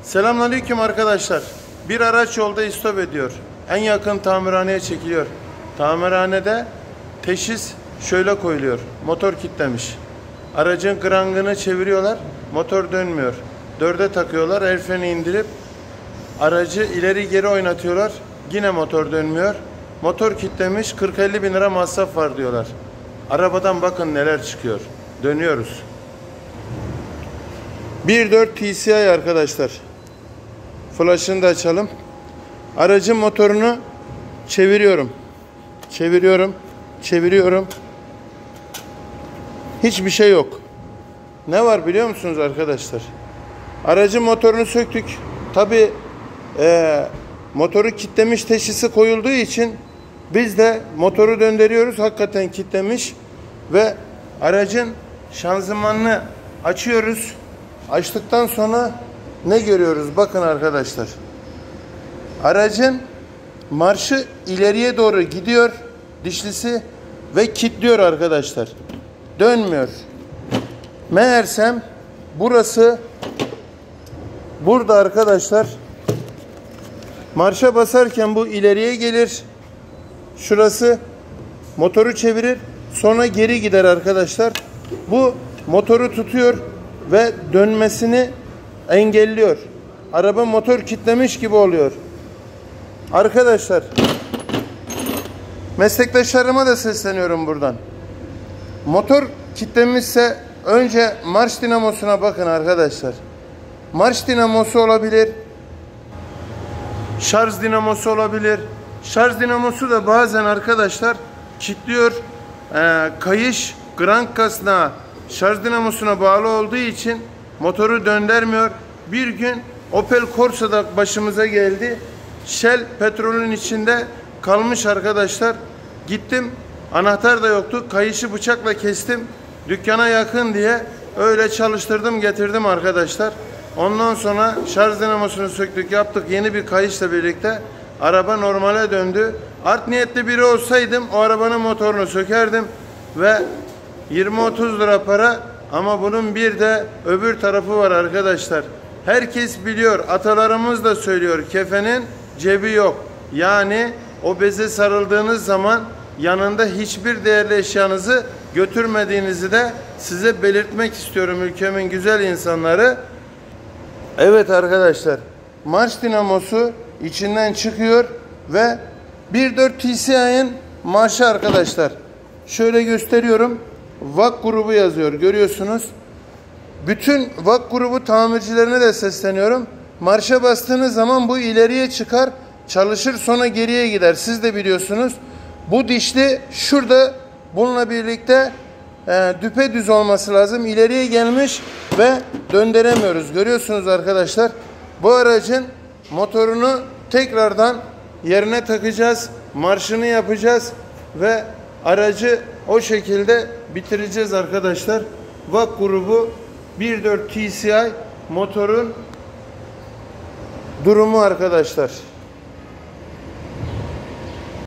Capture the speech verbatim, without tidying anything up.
Selamünaleyküm arkadaşlar. Bir araç yolda istop ediyor. En yakın tamirhaneye çekiliyor. Tamirhanede teşhis şöyle koyuluyor: motor kilitlemiş. Aracın krangını çeviriyorlar, motor dönmüyor. Dörde takıyorlar, el freni indirip aracı ileri geri oynatıyorlar. Yine motor dönmüyor. Motor kilitlemiş, kırk elli bin lira masraf var diyorlar. Arabadan bakın neler çıkıyor. Dönüyoruz. bir nokta dört T C I arkadaşlar. Flaşını da açalım. Aracın motorunu çeviriyorum. Çeviriyorum. Çeviriyorum. Hiçbir şey yok. Ne var biliyor musunuz arkadaşlar? Aracın motorunu söktük. Tabi e, motoru kilitlemiş teşhisi koyulduğu için biz de motoru döndürüyoruz. Hakikaten kilitlemiş ve aracın şanzımanını açıyoruz. Açtıktan sonra ne görüyoruz? Bakın arkadaşlar. Aracın marşı ileriye doğru gidiyor, dişlisi, ve kilitliyor arkadaşlar. Dönmüyor. Meğersem burası burada arkadaşlar. Marşa basarken bu ileriye gelir. Şurası motoru çevirir. Sonra geri gider arkadaşlar. Bu motoru tutuyor ve dönmesini engelliyor. Araba motor kilitlemiş gibi oluyor. Arkadaşlar, meslektaşlarıma da sesleniyorum buradan. Motor kilitlemişse önce marş dinamosuna bakın arkadaşlar. Marş dinamosu olabilir. Şarj dinamosu olabilir. Şarj dinamosu da bazen arkadaşlar kilitliyor. Ee, kayış krank kasnağı şarj dinamosuna bağlı olduğu için motoru döndürmüyor. Bir gün Opel Corsa'da başımıza geldi. Shell petrolün içinde kalmış arkadaşlar. Gittim, anahtar da yoktu. Kayışı bıçakla kestim. Dükkana yakın diye öyle çalıştırdım, getirdim arkadaşlar. Ondan sonra şarj dinamosunu söktük, yaptık. Yeni bir kayışla birlikte araba normale döndü. Art niyetli biri olsaydım o arabanın motorunu sökerdim ve yirmi otuz lira para, ama bunun bir de öbür tarafı var arkadaşlar. Herkes biliyor, atalarımız da söylüyor, kefenin cebi yok. Yani o beze sarıldığınız zaman yanında hiçbir değerli eşyanızı götürmediğinizi de size belirtmek istiyorum ülkemin güzel insanları. Evet arkadaşlar, marş dinamosu içinden çıkıyor ve bir nokta dört T C I'nin marşı arkadaşlar. Şöyle gösteriyorum. V A K grubu yazıyor, görüyorsunuz. Bütün V A K grubu tamircilerine de sesleniyorum. Marşa bastığınız zaman bu ileriye çıkar, çalışır, sonra geriye gider. Siz de biliyorsunuz. Bu dişli şurada bununla birlikte e, düpedüz olması lazım. İleriye gelmiş ve döndüremiyoruz. Görüyorsunuz arkadaşlar. Bu aracın motorunu tekrardan yerine takacağız. Marşını yapacağız ve aracı o şekilde bitireceğiz arkadaşlar. V A K grubu bir nokta dört T C I motorun durumu arkadaşlar.